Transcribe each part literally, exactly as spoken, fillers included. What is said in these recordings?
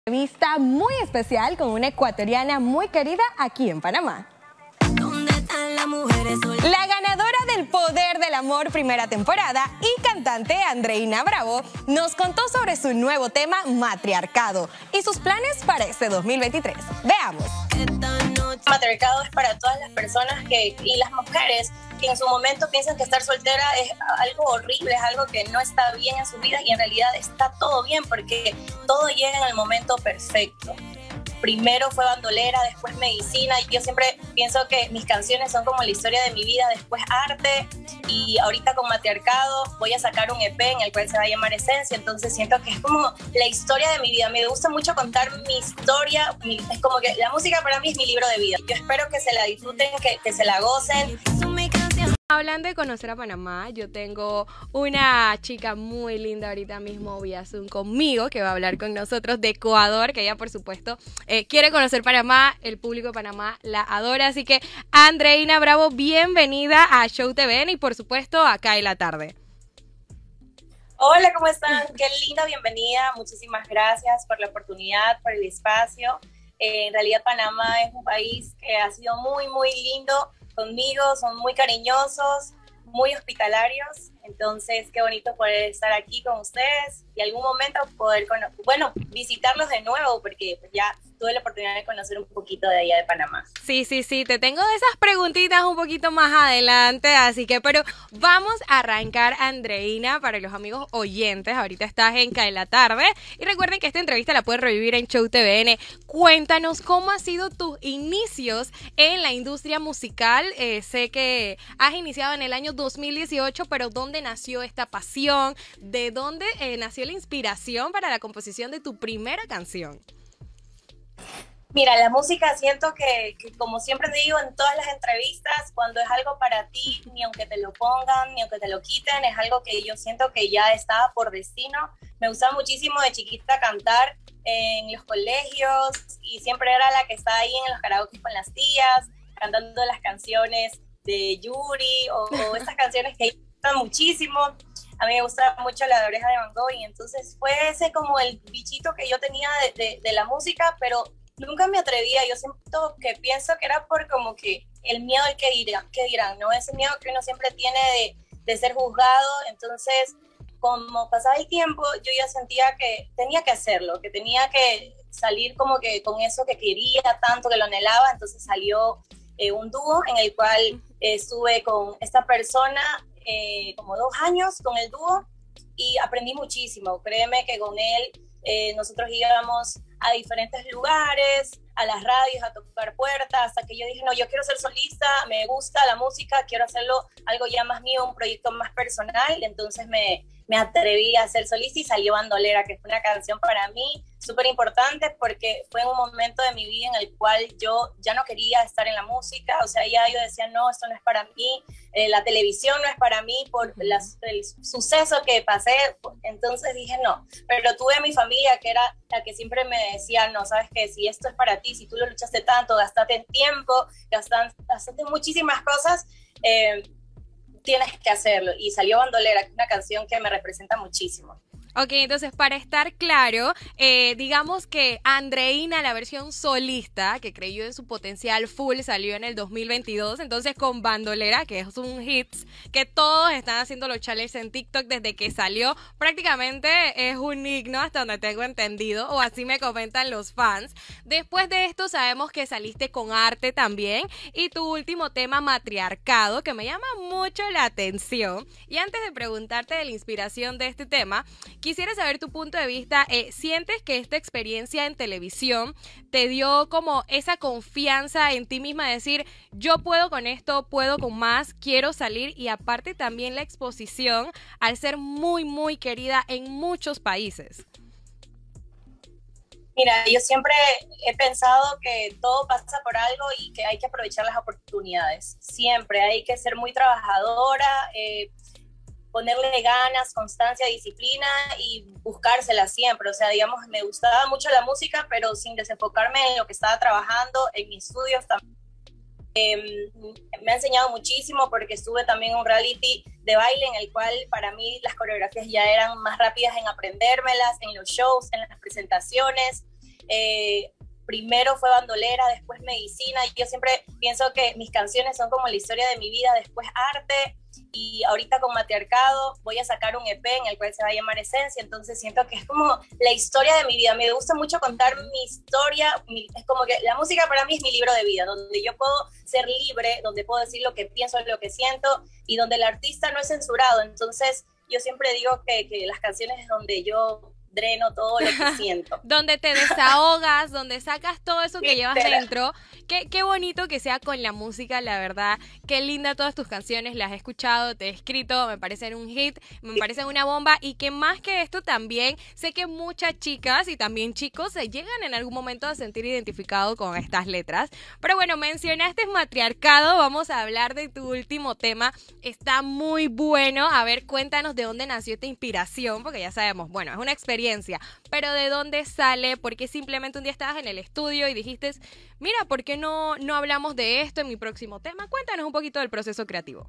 Entrevista muy especial con una ecuatoriana muy querida aquí en Panamá. La ganadora del Poder del Amor primera temporada y cantante Andreina Bravo nos contó sobre su nuevo tema Matriarcado y sus planes para este dos mil veintitrés. Veamos. Matriarcado es para todas las personas que, y las mujeres que en su momento piensan que estar soltera es algo horrible, es algo que no está bien en su vida, y en realidad está todo bien porque todo llega en el momento perfecto. Primero fue bandolera, después medicina, y yo siempre pienso que mis canciones son como la historia de mi vida, después arte, y ahorita con Matriarcado voy a sacar un E P en el cual se va a llamar Esencia, entonces siento que es como la historia de mi vida. Me gusta mucho contar mi historia, mi, es como que la música para mí es mi libro de vida. Yo espero que se la disfruten, que, que se la gocen. Hablando de conocer a Panamá, yo tengo una chica muy linda ahorita mismo vía Zoom conmigo que va a hablar con nosotros de Ecuador, que ella por supuesto eh, quiere conocer Panamá, el público de Panamá la adora, así que Andreina Bravo, bienvenida a Show T V N y por supuesto acá en la tarde. Hola, ¿cómo están? Qué linda bienvenida, muchísimas gracias por la oportunidad, por el espacio. Eh, en realidad Panamá es un país que ha sido muy, muy lindo conmigo, son muy cariñosos, muy hospitalarios, entonces qué bonito poder estar aquí con ustedes y algún momento poder, bueno, visitarlos de nuevo, porque pues ya tuve la oportunidad de conocer un poquito de allá de Panamá. Sí, sí, sí, te tengo esas preguntitas un poquito más adelante, así que, pero vamos a arrancar, Andreina, para los amigos oyentes, ahorita estás en Cae la Tarde, y recuerden que esta entrevista la pueden revivir en Show T V N. Cuéntanos cómo han sido tus inicios en la industria musical. Eh, sé que has iniciado en el año dos mil dieciocho, pero ¿dónde nació esta pasión? ¿De dónde eh, nació la inspiración para la composición de tu primera canción? Mira, la música siento que, que, como siempre te digo en todas las entrevistas, cuando es algo para ti, ni aunque te lo pongan, ni aunque te lo quiten, es algo que yo siento que ya estaba por destino. Me gustaba muchísimo de chiquita cantar en los colegios y siempre era la que estaba ahí en los karaoke con las tías, cantando las canciones de Yuri o, o esas canciones que me gustan muchísimo. A mí me gustaba mucho La de Oreja de Van Gogh, y entonces fue ese como el bichito que yo tenía de, de, de la música, pero nunca me atrevía. Yo siento que pienso que era por como que el miedo al que dirán, que dirán, ¿no? Ese miedo que uno siempre tiene de, de ser juzgado. Entonces, como pasaba el tiempo, yo ya sentía que tenía que hacerlo, que tenía que salir como que con eso que quería tanto, que lo anhelaba. Entonces salió eh, un dúo en el cual eh, estuve con esta persona eh, como dos años con el dúo y aprendí muchísimo. Créeme que con él eh, nosotros íbamos a diferentes lugares, a las radios, a tocar puertas, hasta que yo dije, no, yo quiero ser solista, me gusta la música, quiero hacerlo algo ya más mío, un proyecto más personal. Entonces me, me atreví a ser solista y salió Bandolera, que fue una canción para mí súper importante porque fue en un momento de mi vida en el cual yo ya no quería estar en la música, o sea, ya yo decía, no, esto no es para mí, eh, la televisión no es para mí por las, el suceso que pasé. Entonces dije, no, pero tuve a mi familia que era la que siempre me decía, no, sabes que si esto es para ti, si tú lo luchaste tanto, gastaste en tiempo, gastaste, gastaste muchísimas cosas, eh, tienes que hacerlo. Y salió Bandolera, que es una canción que me representa muchísimo. Ok, entonces para estar claro, eh, digamos que Andreina, la versión solista, que creyó en su potencial full, salió en el dos mil veintidós, entonces con Bandolera, que es un hit, que todos están haciendo los challenges en TikTok desde que salió, prácticamente es un himno hasta donde tengo entendido, o así me comentan los fans. Después de esto sabemos que saliste con Arte también, y tu último tema, Matriarcado, que me llama mucho la atención. Y antes de preguntarte de la inspiración de este tema, quisiera saber tu punto de vista. Eh, ¿Sientes que esta experiencia en televisión te dio como esa confianza en ti misma de decir, yo puedo con esto, puedo con más, quiero salir? Y aparte también la exposición al ser muy, muy querida en muchos países. Mira, yo siempre he pensado que todo pasa por algo y que hay que aprovechar las oportunidades. Siempre hay que ser muy trabajadora, eh, ponerle ganas, constancia, disciplina y buscársela siempre. O sea, digamos, me gustaba mucho la música, pero sin desenfocarme en lo que estaba trabajando, en mis estudios también. Eh, me ha enseñado muchísimo porque estuve también en un reality de baile en el cual para mí las coreografías ya eran más rápidas en aprendérmelas, en los shows, en las presentaciones. Eh, primero fue bandolera, después medicina. Yo siempre pienso que mis canciones son como la historia de mi vida, después arte, y ahorita con Matriarcado voy a sacar un E P en el cual se va a llamar Esencia, entonces siento que es como la historia de mi vida. Me gusta mucho contar mi historia, mi, es como que la música para mí es mi libro de vida, donde yo puedo ser libre, donde puedo decir lo que pienso, lo que siento, y donde el artista no es censurado. Entonces yo siempre digo que, que las canciones es donde yo dreno todo lo que siento. Donde te desahogas, donde sacas todo eso que llevas dentro. Qué, qué bonito que sea con la música, la verdad. Qué linda todas tus canciones, las he escuchado, te he escrito, me parecen un hit, me parecen una bomba. Y que más que esto también, sé que muchas chicas y también chicos se llegan en algún momento a sentir identificados con estas letras. Pero bueno, mencionaste Matriarcado, vamos a hablar de tu último tema. Está muy bueno. A ver, cuéntanos de dónde nació esta inspiración, porque ya sabemos, bueno, es una experiencia, pero ¿de dónde sale? Porque simplemente un día estabas en el estudio y dijiste, mira, ¿por qué no, no hablamos de esto en mi próximo tema? Cuéntanos un poquito del proceso creativo.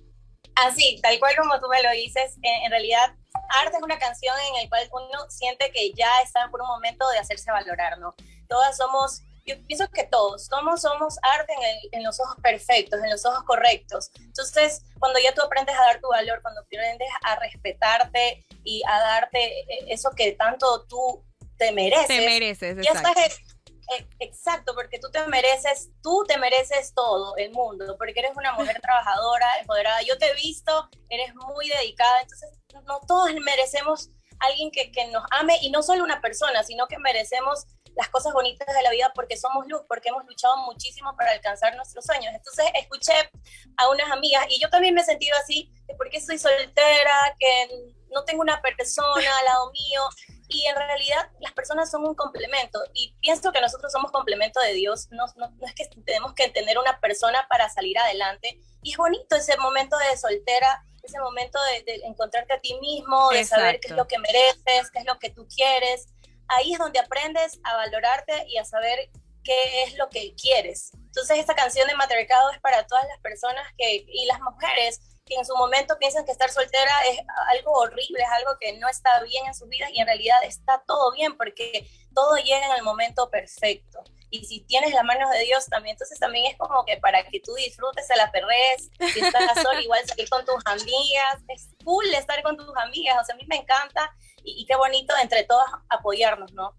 Así, tal cual como tú me lo dices, en, en realidad Arte es una canción en la cual uno siente que ya está por un momento de hacerse valorar, ¿no? Todas somos, yo pienso que todos, todos somos arte en, el, en los ojos perfectos, en los ojos correctos. Entonces, cuando ya tú aprendes a dar tu valor, cuando aprendes a respetarte y a darte eso que tanto tú te mereces. Te mereces, ya exacto. Estás, eh, exacto, porque tú te mereces, tú te mereces todo el mundo, porque eres una mujer trabajadora, empoderada. Yo te he visto, eres muy dedicada, entonces no todos merecemos alguien que, que nos ame, y no solo una persona, sino que merecemos las cosas bonitas de la vida porque somos luz, porque hemos luchado muchísimo para alcanzar nuestros sueños. Entonces escuché a unas amigas, y yo también me he sentido así, que porque soy soltera, que no tengo una persona al lado mío, y en realidad las personas son un complemento, y pienso que nosotros somos complemento de Dios. No, no, no es que tenemos que tener una persona para salir adelante, y es bonito ese momento de soltera, ese momento de, de encontrarte a ti mismo, de Exacto. saber qué es lo que mereces, qué es lo que tú quieres. Ahí es donde aprendes a valorarte y a saber qué es lo que quieres. Entonces esta canción de Matriarcado es para todas las personas que, y las mujeres que en su momento piensan que estar soltera es algo horrible, es algo que no está bien en sus vidas, y en realidad está todo bien porque todo llega en el momento perfecto. Y si tienes las manos de Dios también, entonces también es como que para que tú disfrutes, se la perres, si estás sola igual salir con tus amigas, es cool estar con tus amigas, o sea, a mí me encanta, y, y qué bonito entre todas apoyarnos, ¿no?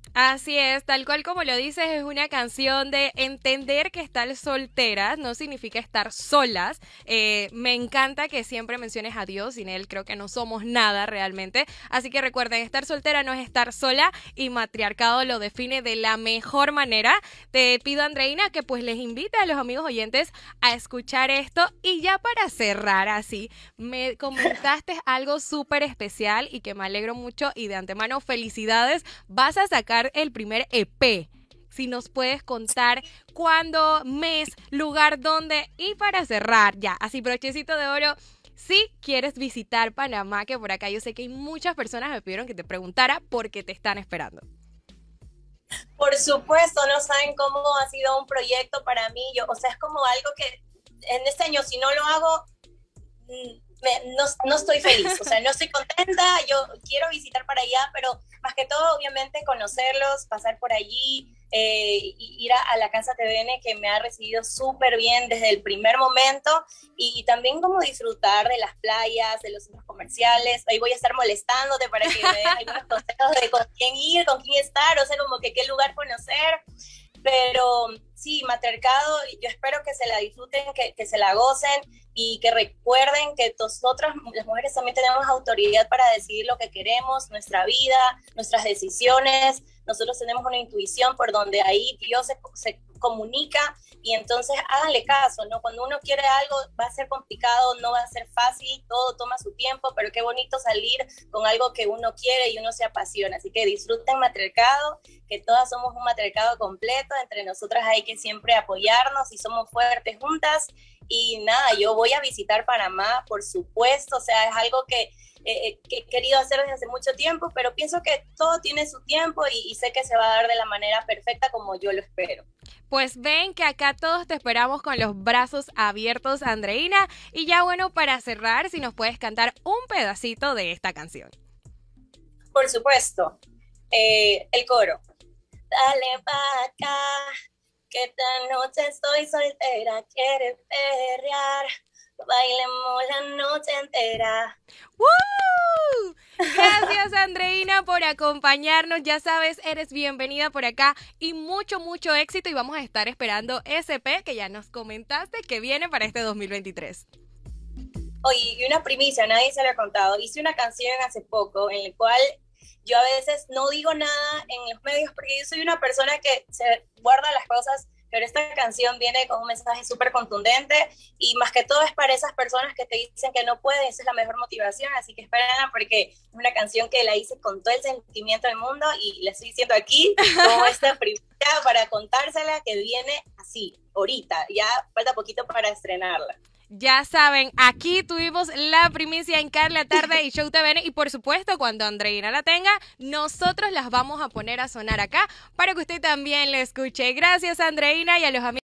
Así es, tal cual como lo dices, es una canción de entender que estar solteras no significa estar solas. Eh, me encanta que siempre menciones a Dios, sin Él creo que no somos nada realmente. Así que recuerden, estar soltera no es estar sola, y Matriarcado lo define de la mejor manera. Te pido, Andreina, que pues les invite a los amigos oyentes a escuchar esto. Y ya para cerrar así, me comentaste algo súper especial y que me alegro mucho, y de antemano felicidades. Vas a sacar el primer E P. Si nos puedes contar cuándo, mes, lugar, dónde, y para cerrar ya, así brochecito de oro, si quieres visitar Panamá, que por acá yo sé que hay muchas personas me pidieron que te preguntara porque te están esperando. Por supuesto, no saben cómo ha sido un proyecto para mí. Yo, o sea, es como algo que en este año, si no lo hago, me, no, no estoy feliz, o sea, no estoy contenta. Yo quiero visitar para allá, pero más que todo, obviamente, conocerlos, pasar por allí, eh, ir a, a la Casa T V N, que me ha recibido súper bien desde el primer momento, y, y también como disfrutar de las playas, de los centros comerciales. Ahí voy a estar molestándote para que me des algunos consejos de con quién ir, con quién estar, o sea, como que qué lugar conocer. Pero sí, Matriarcado, yo espero que se la disfruten, que, que se la gocen, y que recuerden que nosotras, las mujeres, también tenemos autoridad para decidir lo que queremos, nuestra vida, nuestras decisiones. Nosotros tenemos una intuición por donde ahí Dios se, se comunica, y entonces háganle caso, ¿no? Cuando uno quiere algo va a ser complicado, no va a ser fácil, todo toma su tiempo, pero qué bonito salir con algo que uno quiere y uno se apasiona. Así que disfruten Matriarcado, que todas somos un matriarcado completo, entre nosotras hay que siempre apoyarnos y somos fuertes juntas. Y nada, yo voy a visitar Panamá, por supuesto, o sea, es algo que, eh, que he querido hacer desde hace mucho tiempo, pero pienso que todo tiene su tiempo, y, y sé que se va a dar de la manera perfecta como yo lo espero. Pues ven que acá todos te esperamos con los brazos abiertos, Andreina. Y ya bueno, para cerrar, si nos puedes cantar un pedacito de esta canción. Por supuesto, eh, el coro. dale pa' acá, que esta noche estoy soltera, quieres perrear, bailemos la noche entera. ¡Woo! Gracias, Andreina, por acompañarnos. Ya sabes, eres bienvenida por acá y mucho, mucho éxito. Y vamos a estar esperando ese E P que ya nos comentaste que viene para este dos mil veintitrés. Oye, y una primicia, nadie se lo ha contado. Hice una canción hace poco en la cual yo a veces no digo nada en los medios porque yo soy una persona que se guarda las cosas, pero esta canción viene con un mensaje súper contundente y más que todo es para esas personas que te dicen que no pueden, esa es la mejor motivación, así que espérenla porque es una canción que la hice con todo el sentimiento del mundo y la estoy diciendo aquí como esta primera para contársela que viene así, ahorita, ya falta poquito para estrenarla. Ya saben, aquí tuvimos la primicia en Carla Tarde y Show T V N y por supuesto cuando Andreina la tenga, nosotros las vamos a poner a sonar acá para que usted también la escuche. Gracias, Andreina, y a los amigos.